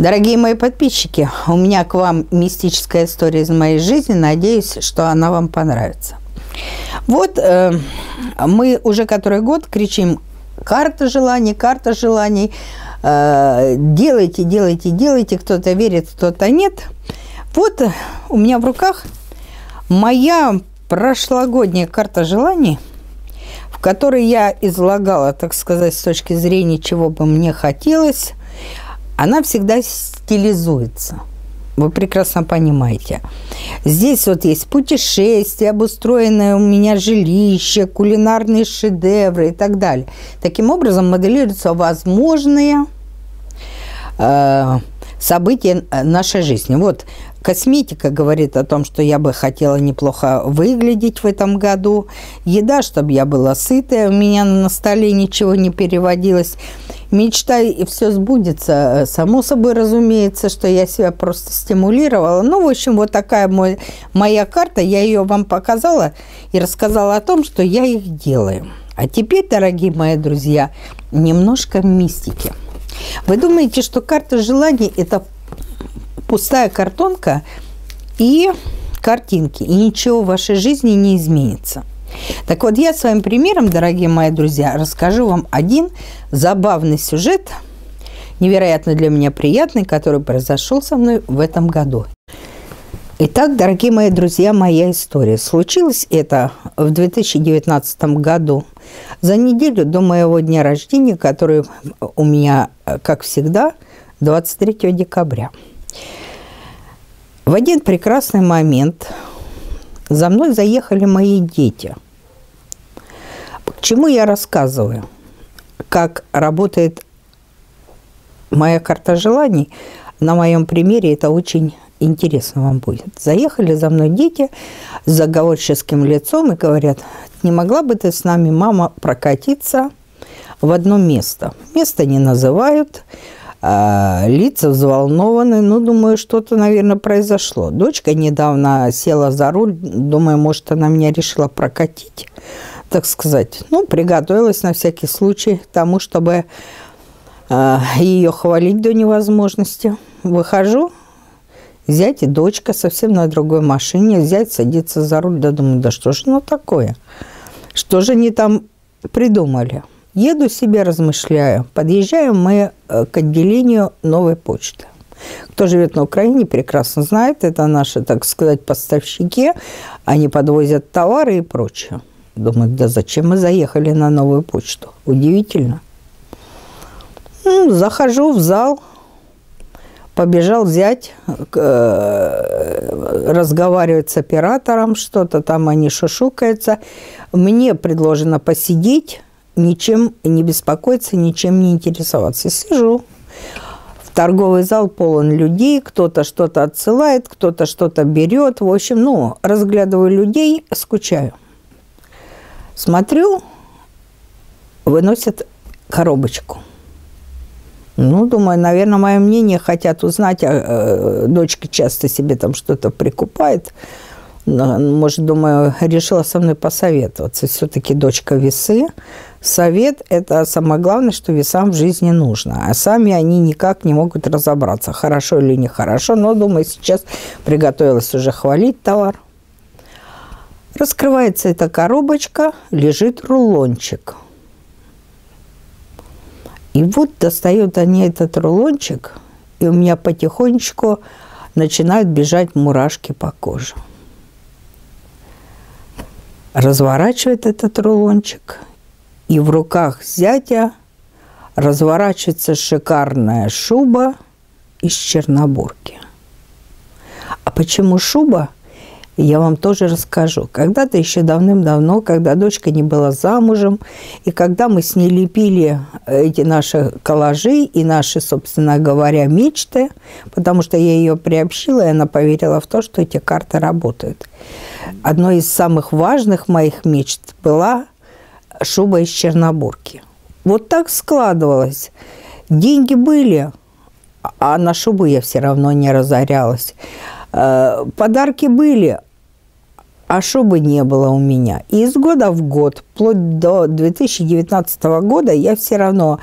Дорогие мои подписчики, у меня к вам мистическая история из моей жизни. Надеюсь, что она вам понравится. Вот мы уже который год кричим: карта желаний, карта желаний. Делайте, делайте, делайте. Кто-то верит, кто-то нет. Вот у меня в руках моя прошлогодняя карта желаний, в которой я излагала, так сказать, с точки зрения, чего бы мне хотелось. Она всегда стилизуется. Вы прекрасно понимаете. Здесь вот есть путешествия, обустроенное у меня жилище, кулинарные шедевры и так далее. Таким образом моделируются возможные события нашей жизни. Вот косметика говорит о том, что я бы хотела неплохо выглядеть в этом году. Еда, чтобы я была сытая, у меня на столе ничего не переводилось. Мечта, и все сбудется, само собой разумеется, что я себя просто стимулировала. Ну, в общем, вот такая моя карта, я ее вам показала и рассказала о том, что я их делаю. А теперь, дорогие мои друзья, немножко мистики. Вы думаете, что карта желаний – это пустая картонка и картинки, и ничего в вашей жизни не изменится? Так вот, я своим примером, дорогие мои друзья, расскажу вам один забавный сюжет, невероятно для меня приятный, который произошел со мной в этом году. Итак, дорогие мои друзья, моя история. Случилось это в 2019 году, за неделю до моего дня рождения, который у меня, как всегда, 23 декабря. В один прекрасный момент за мной заехали мои дети. К чему я рассказываю? Как работает моя карта желаний? На моем примере это очень интересно вам будет. Заехали за мной дети с заговорческим лицом и говорят: не могла бы ты с нами, мама, прокатиться в одно место? Место не называют, лица взволнованы. Ну, думаю, что-то, наверное, произошло. Дочка недавно села за руль. Думаю, может, она меня решила прокатить, так сказать. Ну, приготовилась на всякий случай к тому, чтобы ее хвалить до невозможности. Выхожу, зять и дочка совсем на другой машине. Зять садится за руль. Да думаю, да что же оно такое? Что же они там придумали? Еду себе, размышляю. Подъезжаем мы к отделению Новой почты. Кто живет на Украине, прекрасно знает. Это наши, так сказать, поставщики. Они подвозят товары и прочее. Думаю, да зачем мы заехали на Новую почту? Удивительно. Захожу в зал. Побежал зять разговаривать с оператором. Что-то там они шушукаются. Мне предложено посидеть, ничем не беспокоиться, ничем не интересоваться. Сижу. В торговый зал полон людей. Кто-то что-то отсылает, кто-то что-то берет. В общем, разглядываю людей, скучаю. Смотрю, выносят коробочку. Думаю, наверное, мое мнение хотят узнать. Дочка часто себе там что-то прикупает. Может, думаю, решила со мной посоветоваться. Все-таки дочка весы. Совет – это самое главное, что весам в жизни нужно. А сами они никак не могут разобраться, хорошо или нехорошо. Но, думаю, сейчас приготовилась уже хвалить товар. Раскрывается эта коробочка, лежит рулончик. И вот достают они этот рулончик, и у меня потихонечку начинают бежать мурашки по коже. Разворачивает этот рулончик, и в руках зятя разворачивается шикарная шуба из Чернобурки. А почему шуба? Я вам тоже расскажу. Когда-то еще давным-давно, когда дочка не была замужем, и когда мы с ней лепили эти наши коллажи и наши, собственно говоря, мечты, потому что я ее приобщила, и она поверила в то, что эти карты работают. Одной из самых важных моих мечт была шуба из Чернобурки. Вот так складывалось. Деньги были, а на шубу я все равно не разорялась. Подарки были, а шубы не было у меня. И из года в год, вплоть до 2019 года, я все равно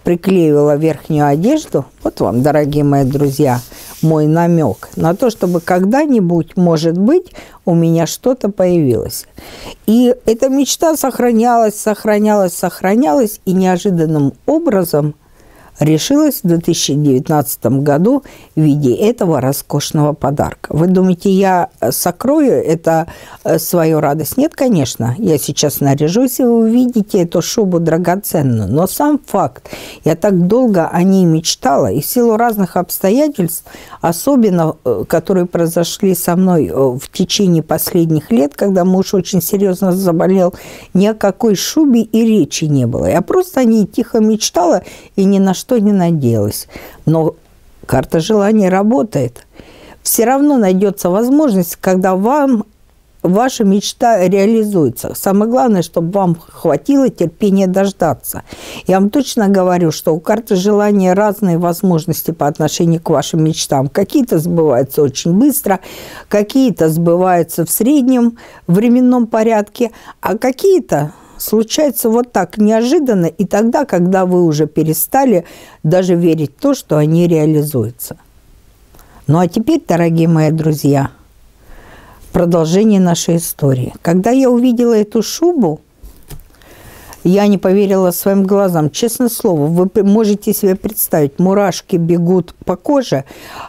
приклеивала верхнюю одежду. Вот вам, дорогие мои друзья, мой намек на то, чтобы когда-нибудь, может быть, у меня что-то появилось. И эта мечта сохранялась, и неожиданным образом решилась в 2019 году в виде этого роскошного подарка. Вы думаете, я сокрою это свою радость? Нет, конечно. Я сейчас наряжусь, и вы увидите эту шубу драгоценную. Но сам факт, я так долго о ней мечтала, и в силу разных обстоятельств, особенно которые произошли со мной в течение последних лет, когда муж очень серьезно заболел, ни о какой шубе и речи не было. Я просто о ней тихо мечтала и ни на что не надеялась. Но карта желаний работает. Все равно найдется возможность, когда ваша мечта реализуется. Самое главное, чтобы вам хватило терпения дождаться. Я вам точно говорю, что у карты желания разные возможности по отношению к вашим мечтам. Какие-то сбываются очень быстро, какие-то сбываются в среднем временном порядке, а какие-то случается вот так неожиданно и тогда, когда вы уже перестали даже верить в то, что они реализуются. Ну а теперь, дорогие мои друзья, продолжение нашей истории. Когда я увидела эту шубу, я не поверила своим глазам. Честное слово, вы можете себе представить, мурашки бегут по коже,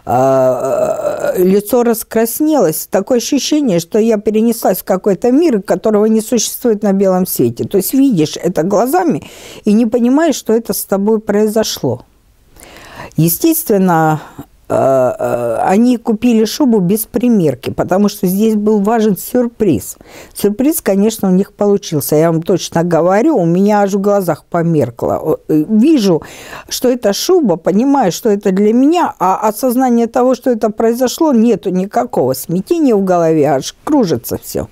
лицо раскраснелось. Такое ощущение, что я перенеслась в какой-то мир, которого не существует на белом свете. То есть видишь это глазами и не понимаешь, что это с тобой произошло. Естественно, они купили шубу без примерки, потому что здесь был важен сюрприз. Сюрприз, конечно, у них получился. Я вам точно говорю, у меня аж в глазах померкло. Вижу, что это шуба, понимаю, что это для меня, а осознания того, что это произошло, нету никакого. Смятения в голове, аж кружится все.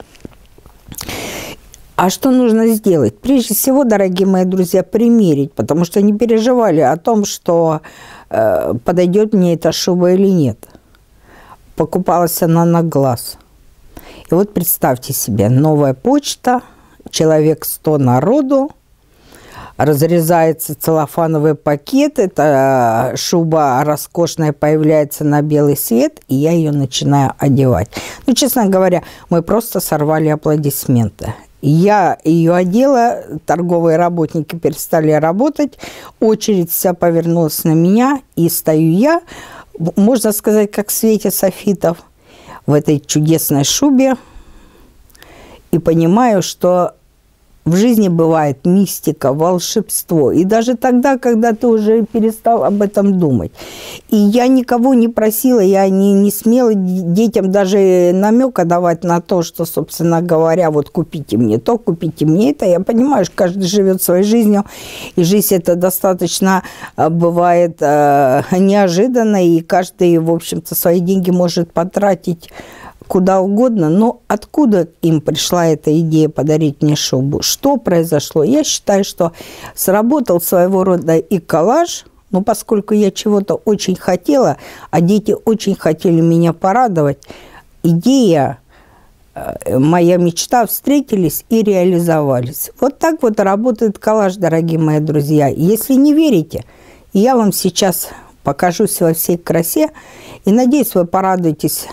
А что нужно сделать? Прежде всего, дорогие мои друзья, примерить, потому что не переживали о том, что подойдет мне эта шуба или нет. Покупалась она на глаз. И вот представьте себе, новая почта, человек 100 народу, разрезается целлофановый пакет, эта шуба роскошная появляется на белый свет, и я ее начинаю одевать. Ну, честно говоря, мы просто сорвали аплодисменты. Я ее одела, торговые работники перестали работать, очередь вся повернулась на меня, и стою я, можно сказать, как в свете софитов, в этой чудесной шубе, и понимаю, что в жизни бывает мистика, волшебство. И даже тогда, когда ты уже перестал об этом думать. И я никого не просила, я не смела детям даже намека давать на то, что, собственно говоря, вот купите мне то, купите мне это. Я понимаю, что каждый живет своей жизнью, и жизнь это достаточно бывает неожиданно, и каждый, в общем-то, свои деньги может потратить куда угодно, но откуда им пришла эта идея подарить мне шубу? Что произошло? Я считаю, что сработал своего рода и коллаж, но поскольку я чего-то очень хотела, а дети очень хотели меня порадовать, идея, моя мечта встретились и реализовались. Вот так вот работает коллаж, дорогие мои друзья. Если не верите, я вам сейчас покажусь во всей красе. И, надеюсь, вы порадуетесь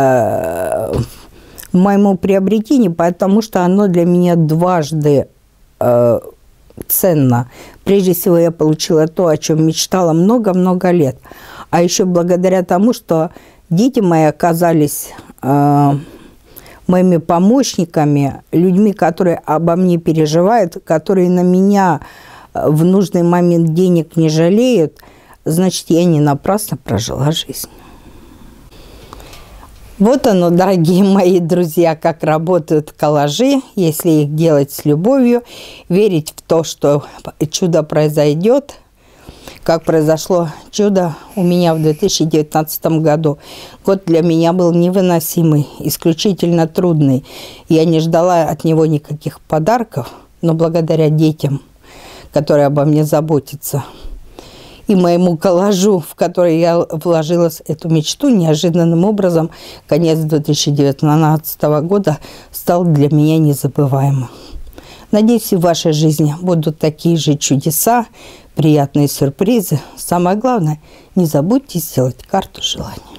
моему приобретению, потому что оно для меня дважды ценно. Прежде всего, я получила то, о чем мечтала много-много лет. А еще благодаря тому, что дети мои оказались моими помощниками, людьми, которые обо мне переживают, которые на меня в нужный момент денег не жалеют, значит, я не напрасно прожила жизнь. Вот оно, дорогие мои друзья, как работают коллажи, если их делать с любовью, верить в то, что чудо произойдет, как произошло чудо у меня в 2019 году. Год для меня был невыносимый, исключительно трудный. Я не ждала от него никаких подарков, но благодаря детям, которые обо мне заботятся, и моему коллажу, в который я вложила эту мечту, неожиданным образом конец 2019 года стал для меня незабываемым. Надеюсь, и в вашей жизни будут такие же чудеса, приятные сюрпризы. Самое главное, не забудьте сделать карту желаний.